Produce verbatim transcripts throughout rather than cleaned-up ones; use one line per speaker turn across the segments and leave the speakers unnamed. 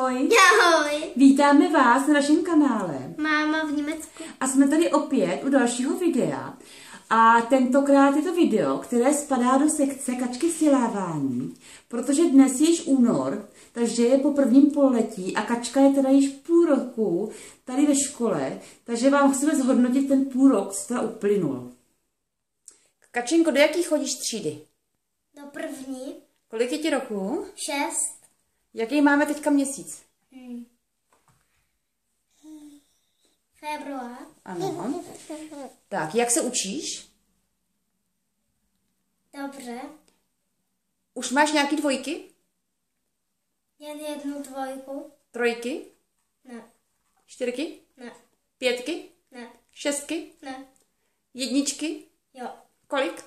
Ahoj!
Ahoj!
Vítáme vás na našem kanále.
Máma v Německu.
A jsme tady opět u dalšího videa. A tentokrát je to video, které spadá do sekce Kačky vzdělávání, protože dnes je již únor, takže je po prvním pololetí a Kačka je teda již půl roku tady ve škole, takže vám chceme zhodnotit ten půl rok, co teda uplynul. Kačenko, do jaký chodíš třídy?
Do první.
Kolik je ti roku?
Šest.
Jaký máme teďka měsíc?
Hmm. Február.
Ano. Tak, jak se učíš?
Dobře.
Už máš nějaký dvojky?
Jen jednu dvojku.
Trojky?
Ne.
Čtyřky?
Ne.
Pětky?
Ne.
Šestky?
Ne.
Jedničky?
Jo.
Kolik?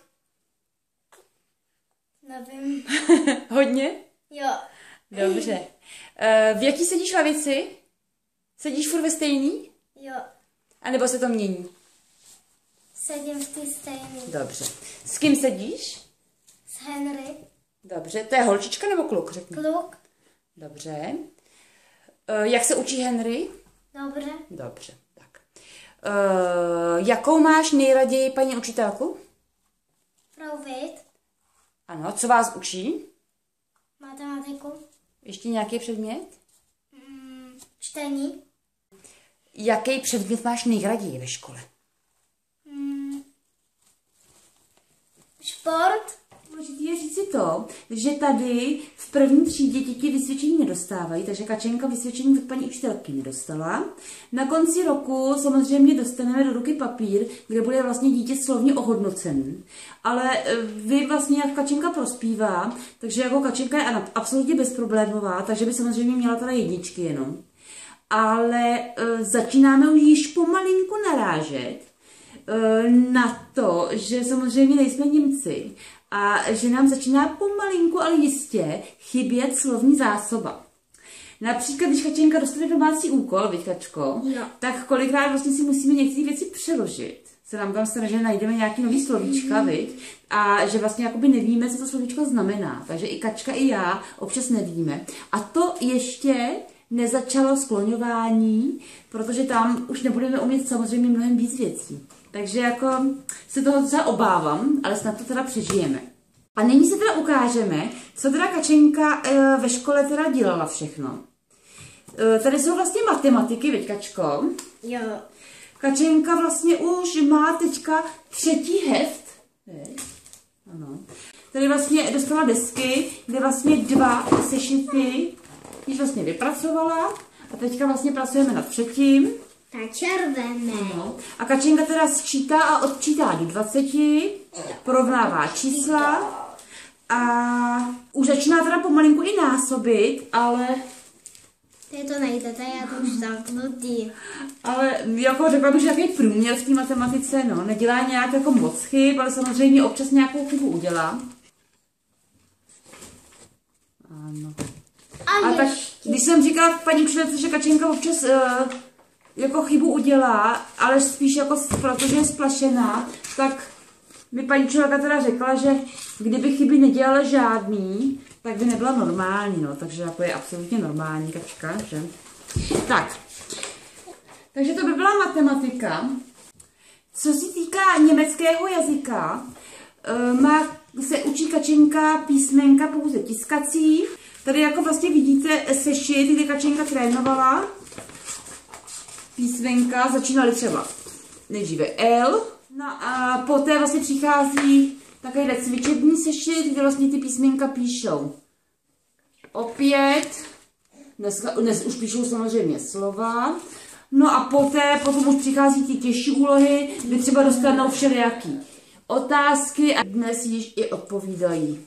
Nevím.
Hodně?
Jo.
Dobře. Uh, v jaký sedíš lavici? Sedíš furt ve stejný?
Jo.
A nebo se to mění?
Sedím v té stejné.
Dobře. S kým sedíš?
S Henry.
Dobře. To je holčička nebo kluk? Řekni.
Kluk.
Dobře. Uh, jak se učí Henry?
Dobře.
Dobře. Tak. Uh, jakou máš nejraději paní učitelku?
Frau Witt.
Ano. Co vás učí?
Matematiku.
Ještě nějaký předmět?
Mm, čtení.
Jaký předmět máš nejraději ve škole?
Mm, šport.
Důležité je říct si to, že tady v první třídě děti vysvědčení nedostávají, takže Kačenka vysvědčení od paní učitelky nedostala. Na konci roku samozřejmě dostaneme do ruky papír, kde bude vlastně dítě slovně ohodnocený. Ale vy vlastně, jak Kačenka prospívá, takže jako Kačenka je absolutně bezproblémová, takže by samozřejmě měla teda jedničky jenom. Ale e, začínáme už již pomalinku narážet e, na to, že samozřejmě nejsme Němci a že nám začíná pomalinku, ale jistě chybět slovní zásoba. Například, když Kačenka dostane domácí úkol, viď, Kačko,
Jo.
tak kolikrát vlastně si musíme některé věci přeložit. Se nám tam stane, že najdeme nějaký nový slovíčka, viď, a že vlastně jakoby nevíme, co to slovíčko znamená. Takže i Kačka, i já občas nevíme. A to ještě nezačalo skloňování, protože tam už nebudeme umět samozřejmě mnohem víc věcí. Takže jako se toho docela obávám, ale snad to teda přežijeme. A nyní se teda ukážeme, co teda Kačenka e, ve škole teda dělala všechno. E, tady jsou vlastně matematiky, veď Kačko?
Jo.
Kačenka vlastně už má teďka třetí heft. Ano. Tady vlastně dostala desky, kde vlastně dva sešity již vlastně vypracovala a teďka vlastně pracujeme nad třetím.
Ta červené.
No. A Kačenka teda sčítá a odčítá do dvaceti, porovnává čísla a už začíná teda pomalinku i násobit, ale...
Ty to nejde, to já to už zamknutý.
Ale jako řekla bych, že jaký průměr v té matematice, no, nedělá nějak jako moc chyb, ale samozřejmě občas nějakou chybu udělá. Ano.
A,
A tak, když jsem říkala paní učitelce, že Kačenka občas uh, jako chybu udělá, ale spíš jako protože je splašená, tak mi paní učitelka teda řekla, že kdyby chyby nedělala žádný, tak by nebyla normální, no, takže jako je absolutně normální Kačka, že? Tak, takže to by byla matematika. Co se týká německého jazyka, uh, má, se učí Kačenka písmenka pouze tiskací. Tady jako vlastně vidíte sešit, kdy Kačenka trénovala písmenka, začínaly třeba nejdříve L, no a poté vlastně přichází takovýhle cvičební sešit, kde vlastně ty písmenka píšou opět, dnes, dnes už píšou samozřejmě slova, no a poté potom už přichází ty těžší úlohy, kdy třeba dostanou všelijaký otázky a dnes již i odpovídají.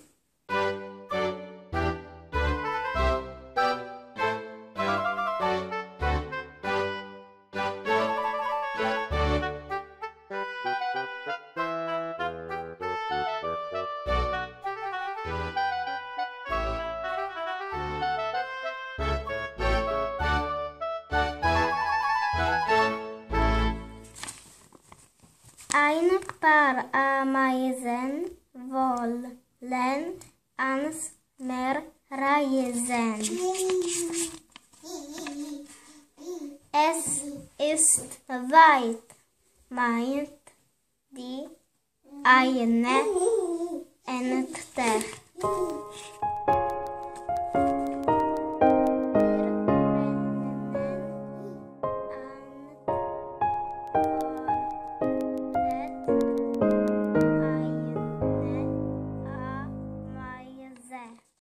Ein paar Ameisen wollen ans Meer reisen. ist weit, meint die eine Ente.